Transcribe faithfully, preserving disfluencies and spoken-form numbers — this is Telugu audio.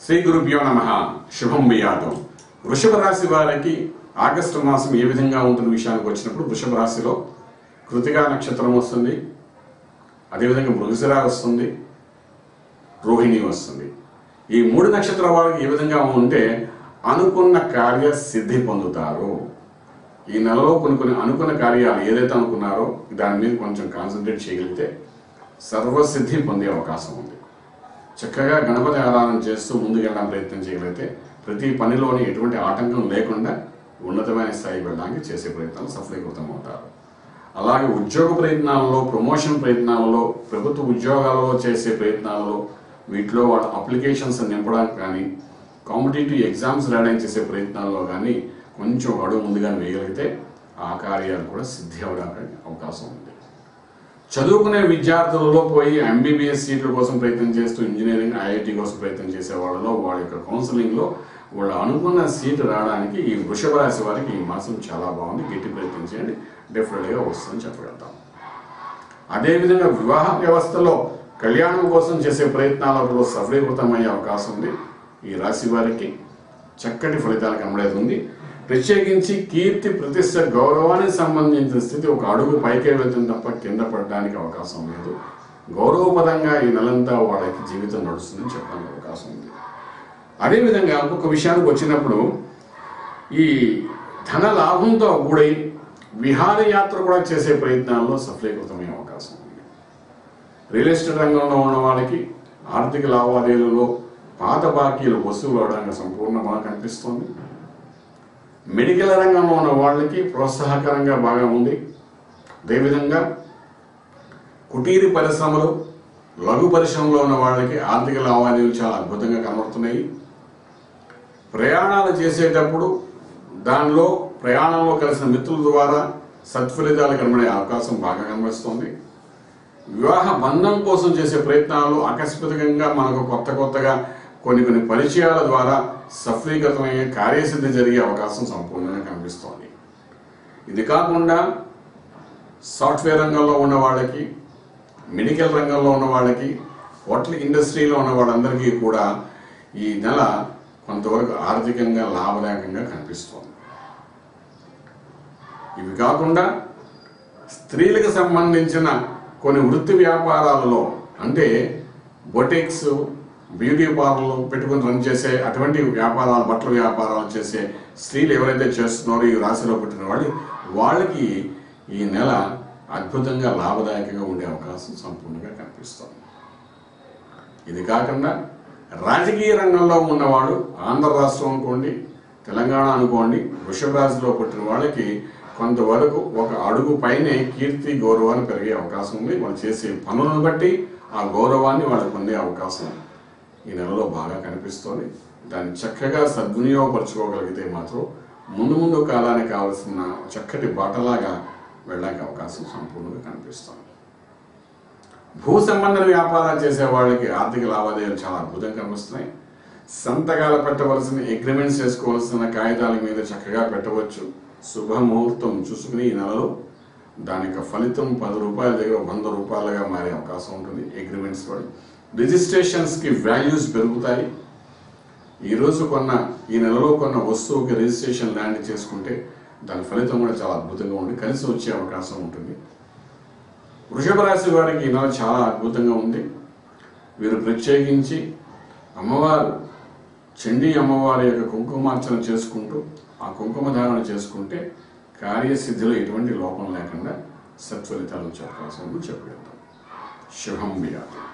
శ్రీ గురుభ్యో నమః. శుభం బియాతం. వృషభ రాశి వారికి ఆగస్టు మాసం ఏ విధంగా ఉంటున్న విషయానికి వచ్చినప్పుడు వృషభ రాశిలో కృతికా నక్షత్రం వస్తుంది, అదేవిధంగా మృగశిర వస్తుంది, రోహిణి వస్తుంది. ఈ మూడు నక్షత్రాల వారికి ఏ విధంగా ఉంటే అనుకున్న కార్య సిద్ధి పొందుతారు. ఈ నెలలో కొన్ని కొన్ని అనుకున్న కార్యాలు ఏదైతే అనుకున్నారో దాని మీద కొంచెం కాన్సన్ట్రేట్ చేయగలిగితే సర్వసిద్ధి పొందే అవకాశం ఉంది. చక్కగా గణపతి ఆరాధన చేస్తూ ముందుకు వెళ్ళడానికి ప్రయత్నం చేయగలిగితే ప్రతి పనిలోని ఎటువంటి ఆటంకం లేకుండా ఉన్నతమైన స్థాయికి వెళ్ళడానికి చేసే ప్రయత్నాలు సఫలీకృతం అవుతారు. అలాగే ఉద్యోగ ప్రయత్నాలలో, ప్రమోషన్ ప్రయత్నాలలో, ప్రభుత్వ ఉద్యోగాలలో చేసే ప్రయత్నాలలో, వీటిలో వాళ్ళ అప్లికేషన్స్ నింపడానికి కానీ, కాంపిటేటివ్ ఎగ్జామ్స్ రాయడానికి చేసే ప్రయత్నాల్లో కానీ కొంచెం అడుగు ముందుగా వేయగలిగితే ఆ కార్యాలు కూడా సిద్ధి అవ్వడానికి అవకాశం ఉంది. చదువుకునే విద్యార్థులలో పోయి ఎంబీబీఎస్ సీట్ల కోసం ప్రయత్నం చేస్తూ ఇంజనీరింగ్, ఐఐటి కోసం ప్రయత్నం చేసే వాళ్ళలో వాళ్ళ యొక్క కౌన్సిలింగ్లో వాళ్ళు అనుకున్న సీటు రావడానికి ఈ వృషభ రాశి వారికి ఈ మాసం చాలా బాగుంది. గట్టి ప్రయత్నం చేయండి, డెఫినెట్గా వస్తుందని చెప్పగలుగుతాం. అదేవిధంగా వివాహ వ్యవస్థలో కళ్యాణం కోసం చేసే ప్రయత్నాలలో సఫలీకృతమయ్యే అవకాశం ఉంది. ఈ రాశి వారికి చక్కటి ఫలితాలు కనబడుతుంది. ప్రత్యేకించి కీర్తి, ప్రతిష్ట, గౌరవానికి సంబంధించిన స్థితి ఒక అడుగు పైకే వెళ్తుంది తప్ప కింద పడడానికి అవకాశం లేదు. గౌరవపదంగా ఈ నెలంతా వాళ్ళకి జీవితం నడుస్తుందని చెప్పడానికి అవకాశం ఉంది. అదేవిధంగా ఒక్కొక్క విషయానికి వచ్చినప్పుడు ఈ ధన లాభంతో కూడి విహారయాత్ర కూడా చేసే ప్రయత్నాల్లో సఫలీకృతమయ్యే అవకాశం ఉంది. రియల్ ఎస్టేట్ రంగంలో ఉన్న వాళ్ళకి ఆర్థిక లావాదేవీలలో పాత బాకీలు వసూలు అవడానికి సంపూర్ణంగా కనిపిస్తోంది. మెడికల్ రంగంలో ఉన్న వాళ్ళకి ప్రోత్సాహకరంగా బాగా ఉంది. అదేవిధంగా కుటీర పరిశ్రమలు, లఘు పరిశ్రమలో ఉన్న వాళ్ళకి ఆర్థిక లావాదేవీలు చాలా అద్భుతంగా కనబడుతున్నాయి. ప్రయాణాలు చేసేటప్పుడు దానిలో ప్రయాణంలో కలిసిన మిత్రుల ద్వారా సత్ఫలితాలు కనబడే అవకాశం బాగా కనిపిస్తుంది. వివాహ బంధం కోసం చేసే ప్రయత్నాలు ఆకస్మికంగా మనకు కొత్త కొత్తగా కొన్ని కొన్ని పరిచయాల ద్వారా సఫలీకృతమయ్యే కార్యసిద్ధి జరిగే అవకాశం సంపూర్ణంగా కనిపిస్తోంది. ఇది కాకుండా సాఫ్ట్వేర్ రంగంలో ఉన్న వాళ్ళకి, మెడికల్ రంగంలో ఉన్న వాళ్ళకి, హోటల్ ఇండస్ట్రీలో ఉన్న వాళ్ళందరికీ కూడా ఈ నెల కొంతవరకు ఆర్థికంగా లాభదాయకంగా కనిపిస్తోంది. ఇవి కాకుండా స్త్రీలకు సంబంధించిన కొన్ని వృత్తి వ్యాపారాలలో, అంటే బొటిక్స్, బ్యూటీ పార్లర్లు పెట్టుకుని రన్ చేసే అటువంటి వ్యాపారాలు, బట్టల వ్యాపారాలు చేసే స్త్రీలు ఎవరైతే చేస్తున్నారో ఈ రాశిలో పుట్టిన వాళ్ళు వాళ్ళకి ఈ నెల అద్భుతంగా లాభదాయకంగా ఉండే అవకాశం సంపూర్ణంగా కనిపిస్తుంది. ఇది కాకుండా రాజకీయ రంగంలో ఉన్నవాడు, ఆంధ్ర రాష్ట్రం అనుకోండి, తెలంగాణ అనుకోండి, వృషభ రాశిలో పుట్టిన వాళ్ళకి కొంతవరకు ఒక అడుగు పైనే కీర్తి, గౌరవాన్ని పెరిగే అవకాశం ఉంది. వాళ్ళు చేసే పనులను బట్టి ఆ గౌరవాన్ని వాళ్ళు పొందే అవకాశం ఈ నెలలో బాగా కనిపిస్తోంది. దాన్ని చక్కగా సద్వినియోగపరచుకోగలిగితే మాత్రం ముందు ముందు కాలానికి కావాల్సిన చక్కటి బాటలాగా వెళ్ళడానికి అవకాశం సంపూర్ణంగా కనిపిస్తోంది. భూ సంబంధ వ్యాపారాలు చేసే వాళ్ళకి ఆర్థిక లావాదేవీలు చాలా అద్భుతంగా కనిపిస్తున్నాయి. సంతకాలు పెట్టవలసిన, అగ్రిమెంట్స్ చేసుకోవాల్సిన కాగితాల మీద చక్కగా పెట్టవచ్చు. శుభముహూర్తం చూసుకుని ఈ నెలలో దాని యొక్క ఫలితం పది రూపాయల దగ్గర వంద రూపాయలుగా మారే అవకాశం ఉంటుంది. అగ్రిమెంట్స్ కూడా రిజిస్ట్రేషన్స్కి వాల్యూస్ పెరుగుతాయి. ఈరోజు కొన్న, ఈ నెలలో కొన్న వస్తువుకి రిజిస్ట్రేషన్ ల్యాండ్ చేసుకుంటే దాని ఫలితం కూడా చాలా అద్భుతంగా ఉండి కలిసి వచ్చే అవకాశం ఉంటుంది. వృషభ రాశి వారికి ఈ నెల చాలా అద్భుతంగా ఉంది. వీరు ప్రత్యేకించి అమ్మవారు, చండీ అమ్మవారి యొక్క కుంకుమార్చన చేసుకుంటూ ఆ కుంకుమ ధారణ చేసుకుంటే కార్యసిద్ధిలో ఎటువంటి లోపం లేకుండా సత్ఫలితాలు వచ్చే అవకాశం చెప్పగలుగుతాం. శుభం బియాతం.